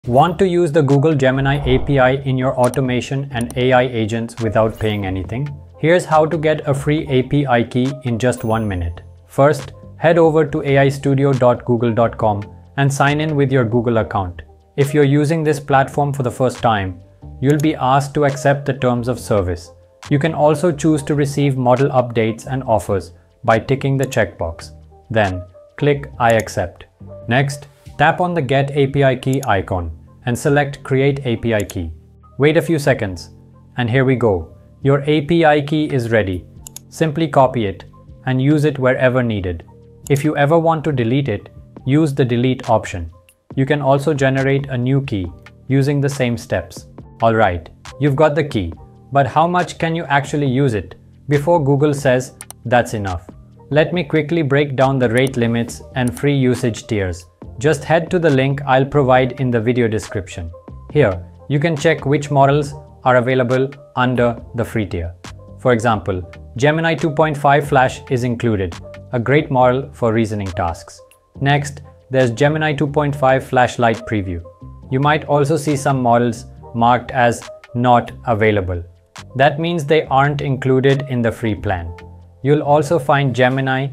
Want to use the Google Gemini API in your automation and AI agents without paying anything? Here's how to get a free API key in just 1 minute. First, head over to aistudio.google.com and sign in with your Google account. If you're using this platform for the first time, you'll be asked to accept the terms of service. You can also choose to receive model updates and offers by ticking the checkbox. Then, click I accept. Next, tap on the Get API Key icon and select Create API Key. Wait a few seconds, and here we go. Your API key is ready. Simply copy it and use it wherever needed. If you ever want to delete it, use the Delete option. You can also generate a new key using the same steps. Alright, you've got the key, but how much can you actually use it before Google says that's enough? Let me quickly break down the rate limits and free usage tiers. Just head to the link I'll provide in the video description. Here, you can check which models are available under the free tier. For example, Gemini 2.5 Flash is included, a great model for reasoning tasks. Next, there's Gemini 2.5 Flash Lite Preview. You might also see some models marked as not available. That means they aren't included in the free plan. You'll also find Gemini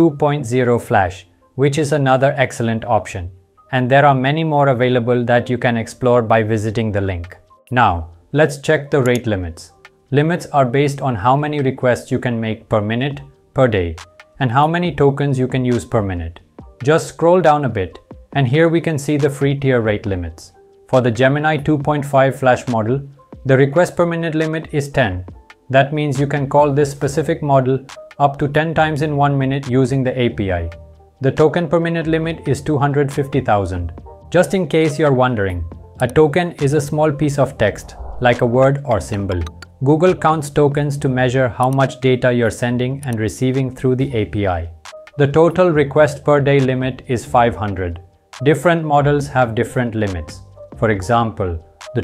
2.0 Flash, which is another excellent option. And there are many more available that you can explore by visiting the link. Now, let's check the rate limits. Limits are based on how many requests you can make per minute, per day, and how many tokens you can use per minute. Just scroll down a bit, and here we can see the free tier rate limits. For the Gemini 2.5 Flash model, the request per minute limit is 10. That means you can call this specific model up to 10 times in 1 minute using the API. The token per minute limit is 250,000. Just in case you're wondering, a token is a small piece of text, like a word or symbol. Google counts tokens to measure how much data you're sending and receiving through the API. The total request per day limit is 500. Different models have different limits. For example, the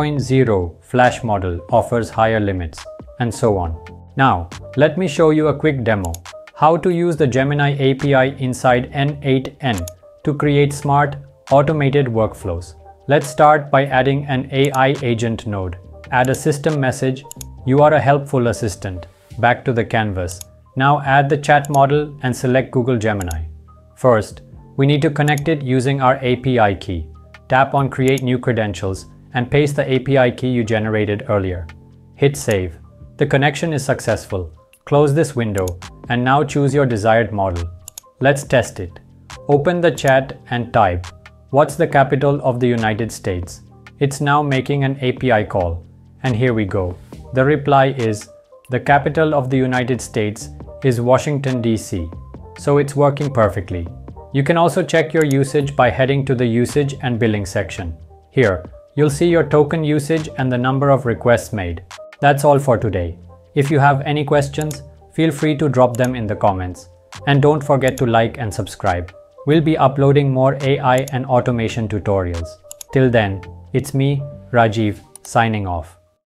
2.0 Flash model offers higher limits, and so on. Now, let me show you a quick demo. How to use the Gemini API inside N8N to create smart, automated workflows. Let's start by adding an AI agent node. Add a system message, "You are a helpful assistant," back to the canvas. Now add the chat model and select Google Gemini. First, we need to connect it using our API key. Tap on Create New Credentials and paste the API key you generated earlier. Hit Save. The connection is successful. Close this window and now choose your desired model. Let's test it. Open the chat and type, "What's the capital of the United States?" It's now making an API call. And here we go. The reply is, "The capital of the United States is Washington, D.C." So it's working perfectly. You can also check your usage by heading to the Usage and Billing section. Here, you'll see your token usage and the number of requests made. That's all for today. If you have any questions, feel free to drop them in the comments. And don't forget to like and subscribe. We'll be uploading more AI and automation tutorials. Till then, it's me, Rajiv, signing off.